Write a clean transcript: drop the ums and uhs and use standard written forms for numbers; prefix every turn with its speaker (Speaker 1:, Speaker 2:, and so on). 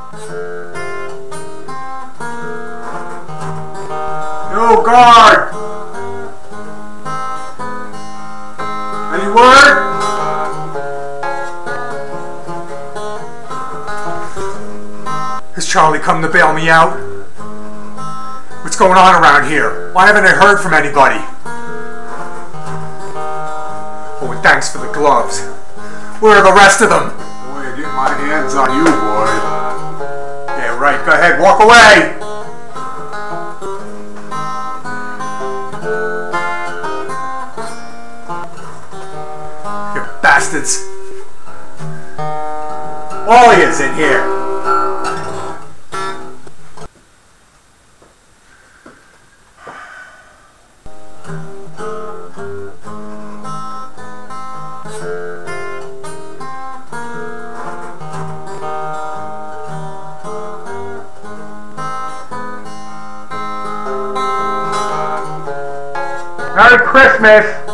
Speaker 1: Yo, guard! Any word? Has Charlie come to bail me out? What's going on around here? Why haven't I heard from anybody? Oh, and thanks for the gloves. Where are the rest of them?
Speaker 2: Boy, I get my hands on you, boy.
Speaker 1: Yeah, right. Go ahead. Walk away! You bastards. All he is in here. Merry Christmas!